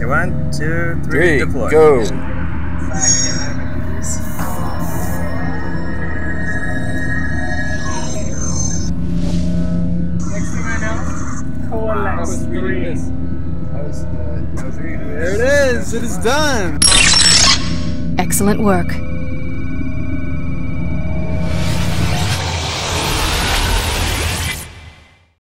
Okay, 1, 2, 3, deploy. Go. Next thing I know, coalesce. There it is. It is done. Excellent work.